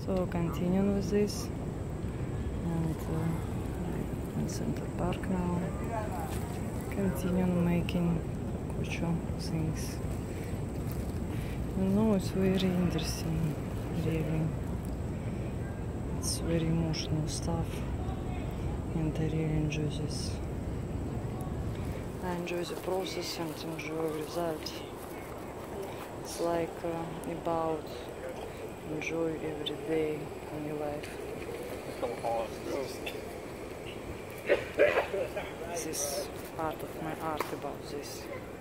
So continuing with this, and in Central Park now, continue making кучу things. No, it's very interesting, really. It's very emotional stuff, and I really enjoy this. I enjoy the process and enjoy the result. It's like about enjoy every day in your life. This is part of my art about this.